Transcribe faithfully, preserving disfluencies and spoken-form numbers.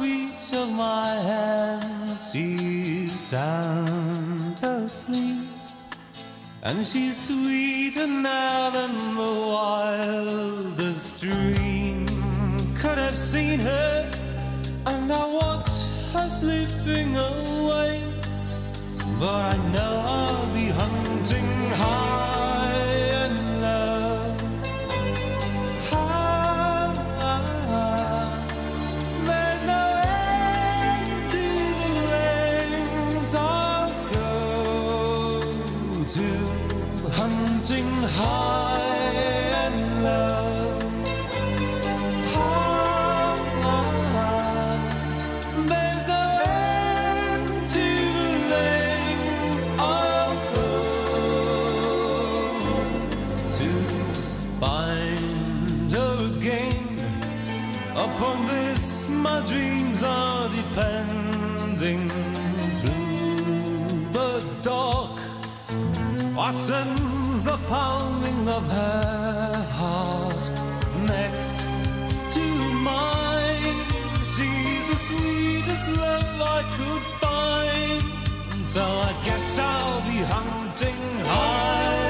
reach of my hand. She's sound asleep, and she's sweeter now than the wildest dream could have seen her. And I watch her slipping away, but I know I'll be hunting high and low. High, high. There's no end to the lengths I'll go to, hunting high and low. Upon this my dreams are depending. Through the dark I sense the pounding of her heart next to mine. She's the sweetest love I could find, so I guess I'll be hunting high